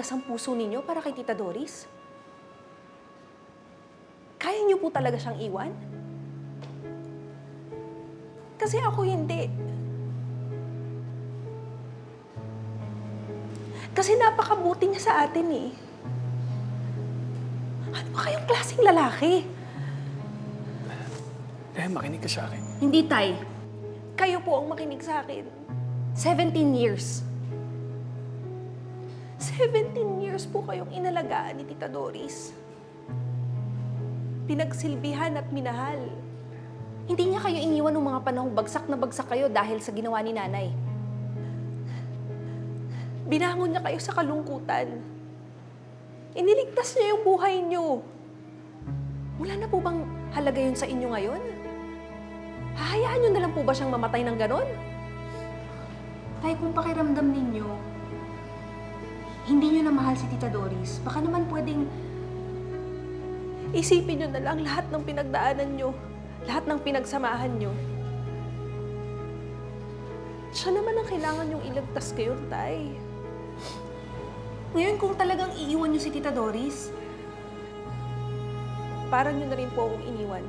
malakas ang puso ninyo para kay Tita Doris? Kaya niyo po talaga siyang iwan? Kasi ako hindi. Kasi napakabuti niya sa atin eh. Ano ba kayong klaseng lalaki? Makinig ka sa akin. Hindi, Tay. Kayo po ang makinig sa akin. 17 years. 17 years po kayong inalagaan ni Tita Doris. Pinagsilbihan at minahal. Hindi niya kayo iniwan ng mga panahong bagsak na bagsak kayo dahil sa ginawa ni Nanay. Binangon niya kayo sa kalungkutan. Iniligtas niya yung buhay niyo. Wala na po bang halaga yun sa inyo ngayon? Hahayaan niyo na lang po ba siyang mamatay ng ganon? Tay, kung pakiramdam ninyo, hindi niyo na mahal si Tita Doris, baka naman pwedeng isipin niyo na lang lahat ng pinagdaanan niyo, lahat ng pinagsamahan niyo. Siya naman ang kailangan yung iligtas kayo, Tay. Ngayon, kung talagang iiwan niyo si Tita Doris, para niyo na rin po akong iniwan.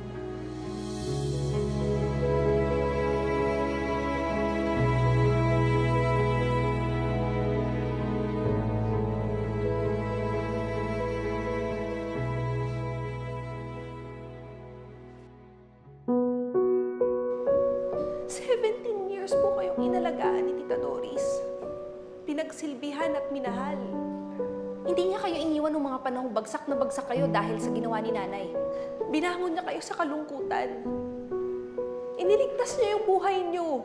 Inalagaan ni Tita Doris. Pinagsilbihan at minahal. Hindi niya kayo iniwan ng mga panahong bagsak na bagsak kayo dahil sa ginawa ni Nanay. Binangon niya kayo sa kalungkutan. Iniligtas niya yung buhay niyo.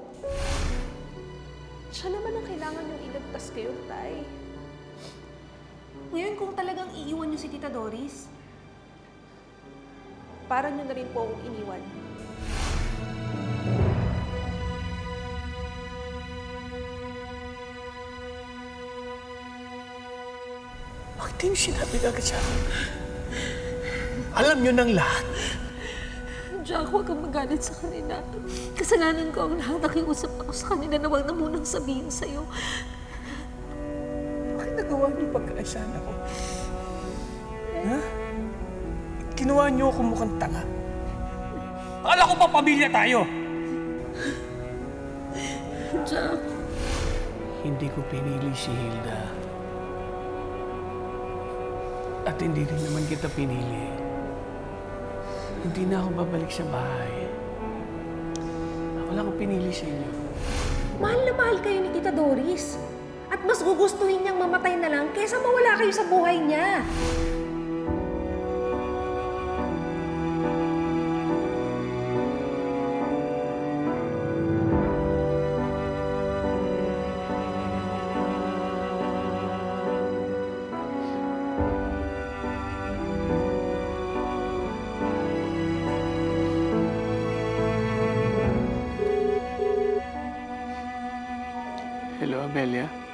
Siya naman ang kailangan yung iligtas kayo, Tay. Ngayon, kung talagang iiwan niyo si Tita Doris, para niyo na rin po akong iniwan. Bakit hindi sinabi agad sa akin? Alam niyo ng lahat. Jack, huwag kang magalit sa kanila. Kasalanan ko ang lahat. Nakiusap ako sa kanila na huwag na munang sabihin sa'yo. Bakit nagawa niyo pagkaisahan ako? Ha? Ginawa niyo ako mukhang tanga. Akala ko pa pamilya tayo. Jack. Hindi ko pinili si Hilda. At hindi rin naman kita pinili. Hindi na ako babalik sa bahay. Ako lang ang pinili sa inyo. Mahal na mahal kayo ni Tita Doris. At mas gugustuhin niyang mamatay na lang kaysa mawala kayo sa buhay niya. Hello, Amelia.